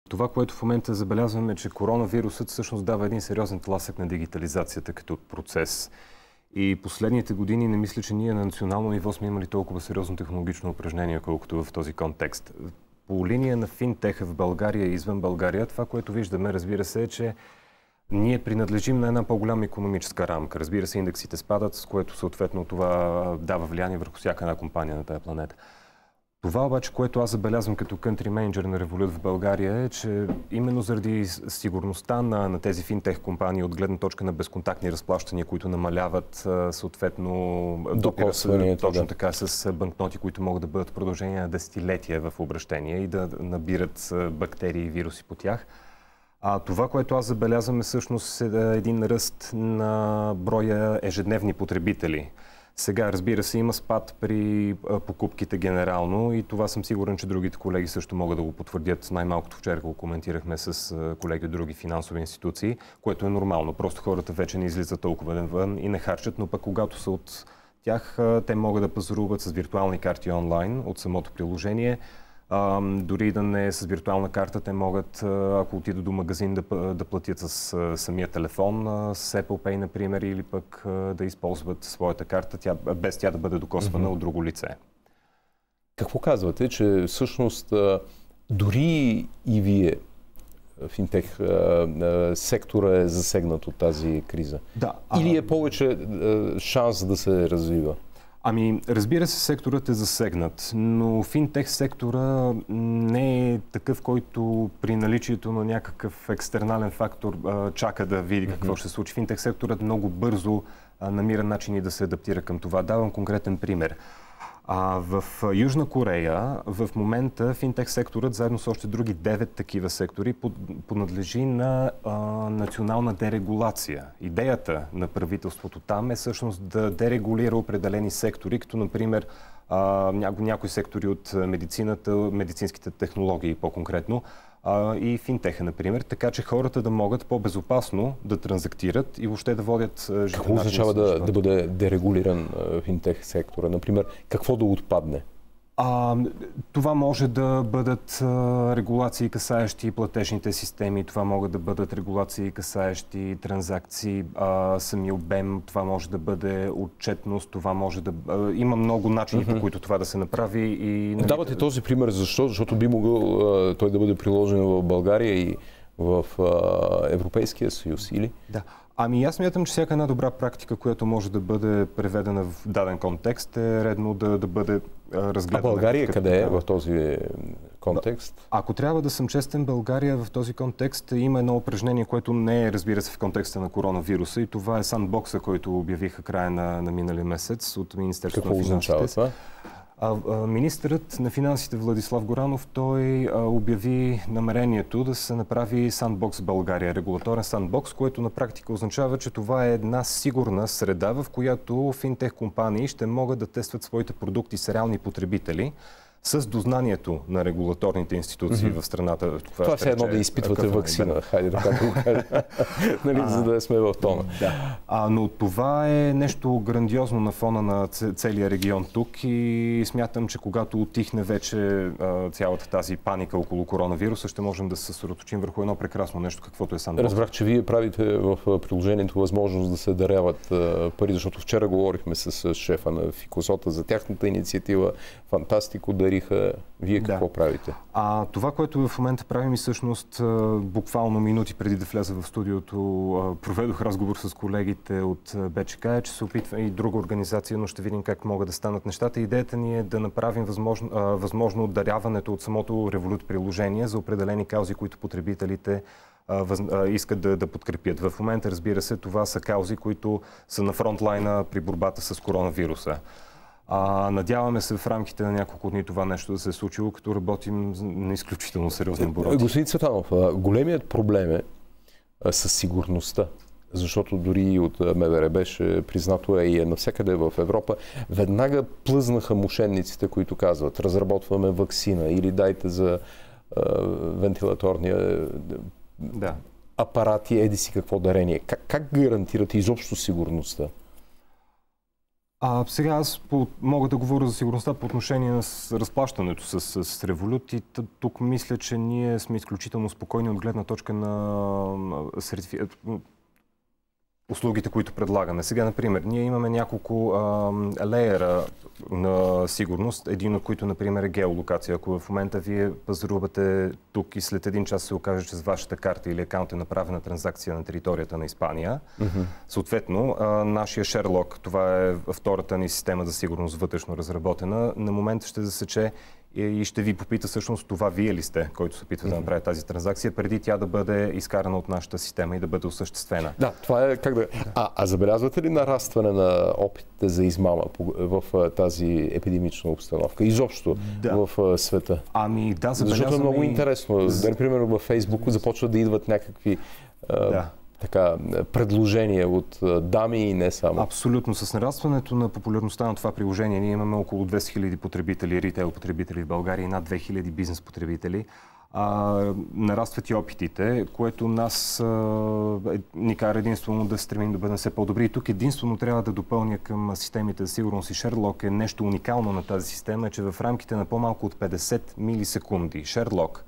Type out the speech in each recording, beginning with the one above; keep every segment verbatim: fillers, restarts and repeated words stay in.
Това, което в момента забелязваме, е, че коронавирусът всъщност дава един сериозен тласък на дигитализацията като процес. И последните години не мисля, че ние на национално ниво сме имали толкова сериозно технологично упражнение, колкото в този контекст. По линия на финтеха в България и извън България, това, което виждаме, разбира се, е, че ние принадлежим на една по-голяма икономическа рамка. Разбира се, индексите спадат, с което съответно това дава влияние върху всяка една компания на тази планета. Това обаче, което аз забелязвам като country manager на Revolut в България е, че именно заради сигурността на, на тези финтех компании от гледна точка на безконтактни разплащания, които намаляват съответно докосването, точно да. така с банкноти, които могат да бъдат в продължение на десетилетия в обращение и да набират бактерии и вируси по тях. А това, което аз забелязвам е всъщност един ръст на броя ежедневни потребители. Сега, разбира се, има спад при покупките генерално и това съм сигурен, че другите колеги също могат да го потвърдят. Най-малкото вчера го коментирахме с колеги от други финансови институции, което е нормално. Просто хората вече не излизат толкова навън и не харчат, но пък когато са от тях, те могат да пазаруват с виртуални карти онлайн от самото приложение. А, дори да не е с виртуална карта, те могат, ако отидат до магазин, да, да платят с а, самия телефон, а, с Apple Pay, например, или пък а, да използват своята карта, тя, без тя да бъде докосвана mm-hmm. от друго лице. Какво казвате, че всъщност а, дори и вие, финтех а, сектора е засегнат от тази криза? Да, Или е повече а, шанс да се развива? Ами, разбира се, секторът е засегнат, но финтех сектора не е такъв, който при наличието на някакъв екстернален фактор а, чака да види какво mm-hmm. ще се случи. Финтех секторът много бързо а, намира начини да се адаптира към това. Давам конкретен пример. А, в Южна Корея в момента финтех секторът, заедно с още други девет такива сектори, понадлежи на а, национална дерегулация. Идеята на правителството там е всъщност да дерегулира определени сектори, като например а, няко, някои сектори от медицината, медицинските технологии по-конкретно, а, и финтеха, например, така че хората да могат по-безопасно да транзактират и въобще да водят живот. Какво означава да, да бъде дерегулиран финтех сектора? Например, какво да отпадне? А, това може да бъдат а, регулации, касаещи платежните системи, това могат да бъдат регулации, касаещи транзакции, а, сами обем, това може да бъде отчетност, това може да... А, има много начини, mm-hmm. по които това да се направи и... Давате този пример, защо? Защото би могъл а, той да бъде приложен в България и в а, Европейския съюз, или? Да. Ами аз смятам, че всяка една добра практика, която може да бъде преведена в даден контекст, е редно да, да бъде разгледана. А България къде е в този контекст? Ако трябва да съм честен, България в този контекст има едно упражнение, което не е, разбира се, в контекста на коронавируса, и това е сандбокса, който обявиха края на, на миналия месец от Министерството на финансите. Какво означава това? А, а, министърът на финансите Владислав Горанов, той а, обяви намерението да се направи сандбокс в България, регулаторен сандбокс, което на практика означава, че това е една сигурна среда, в която финтех компании ще могат да тестват своите продукти с реални потребители, с дознанието на регулаторните институции mm-hmm. в страната. Това, това е едно да изпитвате а, ваксина, да. Хайде да го кажа, нали, за да сме в тона. Да. А, но това е нещо грандиозно на фона на целия регион тук и смятам, че когато отихне вече а, цялата тази паника около коронавируса, ще можем да се съсредоточим върху едно прекрасно нещо, каквото е сандбокс. Разбрах, че вие правите в приложението възможност да се даряват а, пари, защото вчера говорихме с шефа на Фикосота за тяхната инициатива. Фантастико, дариха. Вие какво да. правите? А това, което в момента правим и всъщност буквално минути преди да вляза в студиото, проведох разговор с колегите от БЧК, е, че се опитва и друга организация, но ще видим как могат да станат нещата. Идеята ни е да направим възможно, възможно даряването от самото Revolut приложение за определени каузи, които потребителите Въз, а, искат да, да подкрепят. В момента, разбира се, това са каузи, които са на фронтлайна при борбата с коронавируса. А, надяваме се в рамките на няколко дни това нещо да се е случило, като работим на изключително сериозни обороти. Господин Цветанов, големият проблем е със сигурността, защото дори и от МВР беше признато е и е навсякъде в Европа. Веднага плъзнаха мошенниците, които казват: разработваме ваксина или дайте за а, вентилаторния да. апарати, еди си какво дарение. Как, как гарантирате изобщо сигурността? А сега аз по, мога да говоря за сигурността по отношение на с, разплащането с, с, с Revolut и тук мисля, че ние сме изключително спокойни от гледна точка на сертифи... услугите, които предлагаме. Сега, например, ние имаме няколко а, леера на сигурност, един от които, например, е геолокация. Ако в момента вие пазарувате тук и след един час се окаже, че с вашата карта или акаунт е направена транзакция на територията на Испания, mm-hmm. съответно, а, нашия Sherlock, това е втората ни система за сигурност вътрешно разработена, на момента ще засече и ще ви попита всъщност това вие ли сте, който се опитва mm-hmm. да направи тази транзакция, преди тя да бъде изкарана от нашата система и да бъде осъществена. Да, това е как да... А, а забелязвате ли нарастване на опитите за измама в, в тази епидемична обстановка? Изобщо да. в света? Ами да, забелязваме... Защото е много интересно. Например, във Фейсбук започват да идват някакви... Да. Така, предложения от дами и не само. Абсолютно. С нарастването на популярността на това приложение, ние имаме около двеста хиляди потребители, ритейл потребители в България и над две хиляди бизнес потребители. А, нарастват и опитите, което нас а, ни кара единствено да стремим да бъдем все по-добри. И тук единствено трябва да допълня към системите за сигурност и Sherlock е нещо уникално на тази система, е, че в рамките на по-малко от петдесет милисекунди Sherlock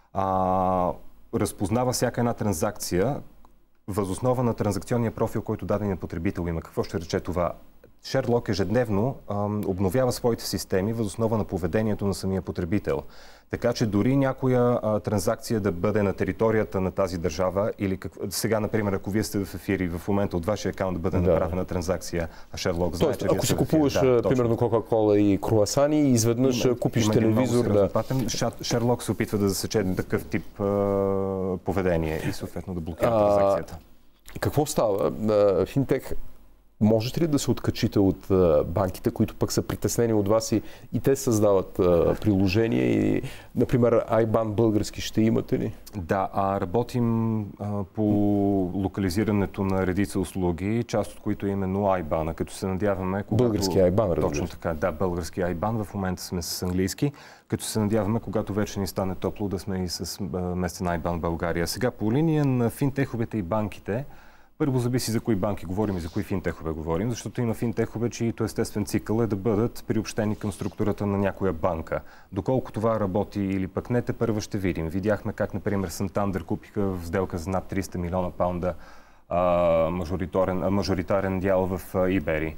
а, разпознава всяка една транзакция въз основа на транзакционния профил, който даденият потребител има. Какво ще рече това? Sherlock ежедневно ам, обновява своите системи въз основа на поведението на самия потребител. Така че дори някоя а, транзакция да бъде на територията на тази държава или как... сега, например, ако вие сте в ефир и в момента от вашия акаунт да бъде да. направена транзакция, а Sherlock знае, че ако си купуваш, да, примерно, Кока-кола и круасани и изведнъж има, купиш има телевизор... Да. Sherlock се опитва да засече такъв тип а, поведение и съответно да блокира а, транзакцията. Какво става? Финтех можете ли да се откачите от а, банките, които пък са притеснени от вас и, и те създават а, приложения и, например, Айбан български ще имате ли? Да, а работим а, по локализирането на редица услуги, част от които е именно Айбана, като се надяваме... Когато... Български Айбан, разбира. Точно така, да, български Айбан. В момента сме с английски, като се надяваме, когато вече ни стане топло, да сме и с а, местен Айбан в България. Сега, по линия на финтеховете и банките, първо зависи за кои банки говорим и за кои финтехове говорим, защото има финтехове, чието естествен цикъл е да бъдат приобщени към структурата на някоя банка. Доколко това работи или пък не, те първо ще видим. Видяхме как, например, Santander купиха в сделка за над триста милиона паунда а, мажоритарен, а, мажоритарен дял в Ибери.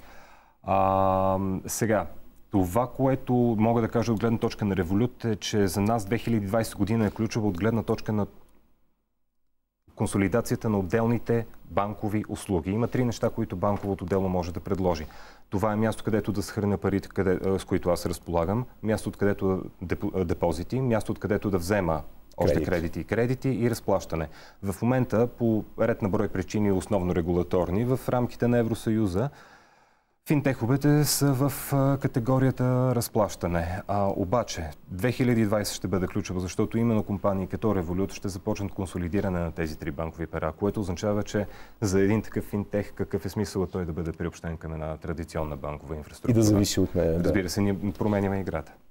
А, сега, това, което мога да кажа от гледна точка на Revolut е, че за нас две хиляди и двадесета година е ключово от гледна точка на консолидацията на отделните банкови услуги. Има три неща, които банковото дело може да предложи. Това е място, където да съхраня парите, къде, с които аз разполагам, място, откъдето да депозити, място, откъдето да взема още Кредит. кредити и кредити и разплащане. В момента, по ред на брой причини, основно регулаторни, в рамките на Евросъюза, финтеховете са в категорията разплащане. А, обаче, две хиляди и двадесета ще бъде ключово, защото именно компании като Revolut ще започнат консолидиране на тези три банкови пера, което означава, че за един такъв финтех какъв е смисъл той да бъде приобщен към една традиционна банкова инфраструктура. И да зависи от нея. Разбира се, ние променяме играта.